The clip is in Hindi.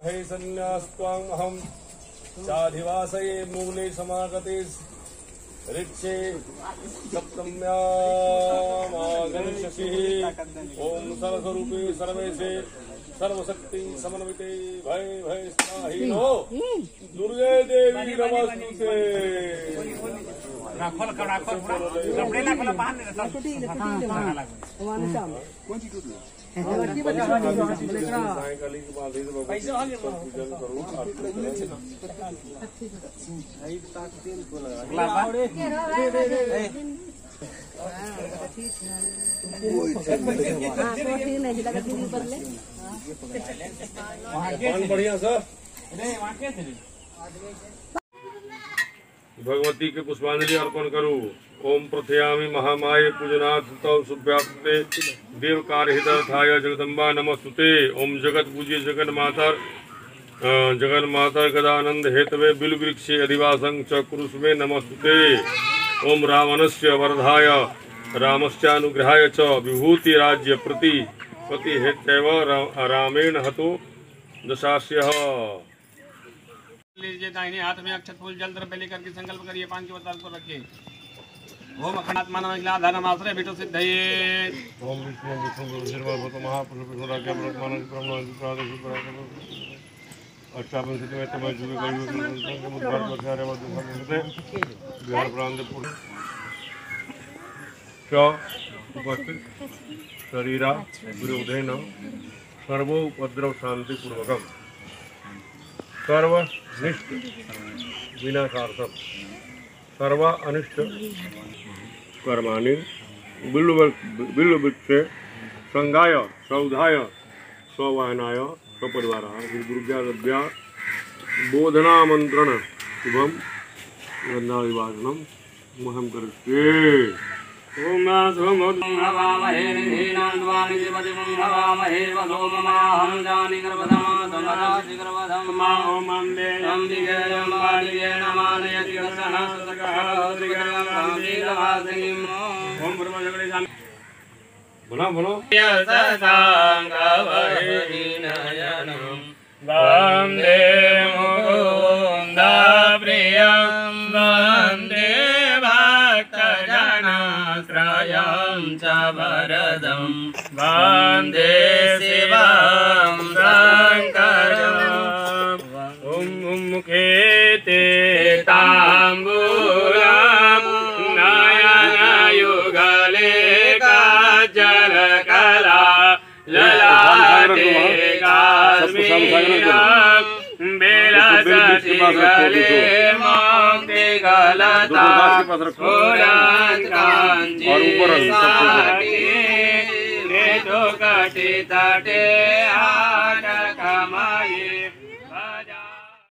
हे संन्यास्त्वाम् अहम् चाधिवासये मूले समागते ऋक्षे सप्तम्यामागमिष्यसि। ओम सर्वस्वरूपे सर्वेशे सर्वशक्ति समन्विते भय भय स्वाहीनो दुर्गे देवी नमस्तुते। सायंकाली पूजन करूँ बढ़िया सर। भगवती के पुष्पांजलि अर्पण करूँ। ओम प्रथयामि महामाये पूजनाथ तव सुव्याप्ते देव कार्यहिताय जगदम्बा नमस्तुते। ओम जगत पूज्य जगन मातर गदानंद हेतवे बिल वृक्षे अधिवासं च कुरुष्वे नमस्तुते। ओम रावणस्य वरदाय रामस्यानुग्रहाय च विभूति राज्य प्रति हेत्यव रामेण हतो दशास्यः। लीजिए दाहिने हाथ में अक्षत फूल जल द्रव्य लेकर के संकल्प करिए। 5 अवतार को रखिए। ओम अखंडात्मा नमः धर्माश्रय बिटो सिद्धये। ओम विष्णु भूत महापुरुष विष्णुराज्ञा ब्रह्मांड अष्टाविंशति में तमय जुगे कलियुग मुद्रा प्रचारे वदते बिहार प्रांत च उपस्थित शरीरा विरोधेन सर्वोपद्रव शांति पूर्वकम सर्वनिष्ठ विनाशार्थम सर्व अनिष्ट कर्माणि बिल्ववृक्षे संगाय सौधाय स्ववाहनाय स्वपरिवार गुरुज्ञाद्या बोधना मंत्रण शुभम गंधाभिवादनम महम करिष्ये। ओम शुभम हवामहे नीनान्वानि शिवदिवं हवामहे वसोममाहं जानि गर्भधमा समराजि गर्भधम मा ओम अम्बिके अम्बालिके नमानयति गसना सतकः श्रीगणं गांधीलवासिनीं ओम ब्रह्मजगणे जान बोलो यशसांगवहिनयनं वन्दे मुकुन्द प्रियं वन्दे भक्तजनाश्रयं च वरदं वन्दे शिवं शङ्करम् ॐ मुखे ते ताम्बूलं नयनयुगले काजलकला ललाटे काश्मीरं बेलसटिगले मोक्तिगलता पुराणकाञ्ची साटी रेतुकटितटे